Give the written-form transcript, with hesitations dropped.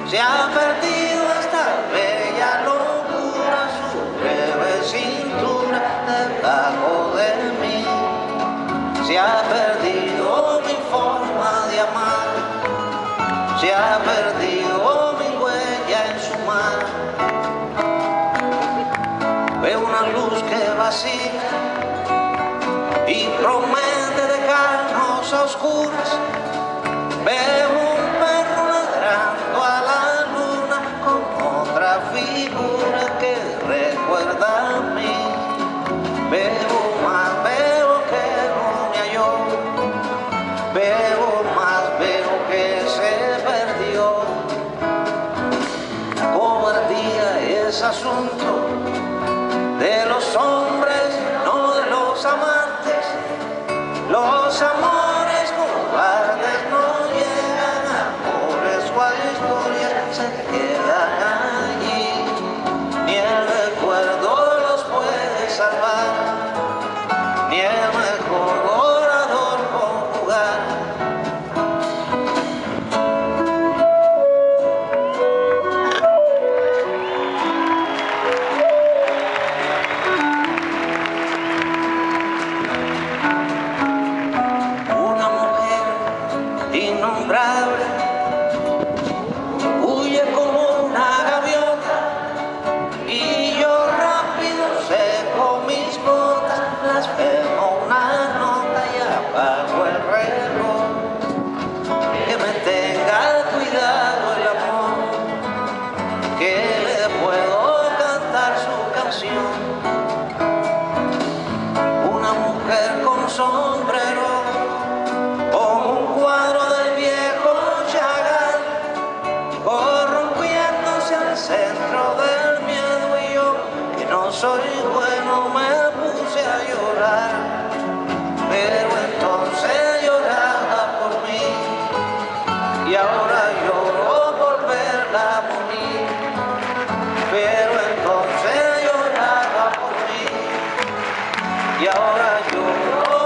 Se ha perdido esta bella locura, su breve cintura debajo de mí. Se ha perdido mi forma de amar, se ha perdido mi huella en su mar. Veo una luz que vacía y promete dejarnos a oscuras. Veo un perro ladrando a la luna con otra figura que recuerda a mí. Veo más, veo que no me halló. Veo más, veo que se perdió. La cobardía es asunto de los hombres, no de los amantes. Los amores cobardes no llegan a amores o a historias, se quedan allí. Ni el recuerdo los puede salvar, ni el mejor orador conjugar. Innombrable huye como una gaviota y yo rápido seco mis botas, blasfemo una nota y apago el reloj. Que me tenga cuidado el amor, que le puedo cantar su canción. Una mujer con sombrero, centro del miedo, y yo que no soy bueno me puse a llorar. Pero entonces lloraba por mí y ahora lloro por verla morir. Pero entonces lloraba por mí y ahora lloro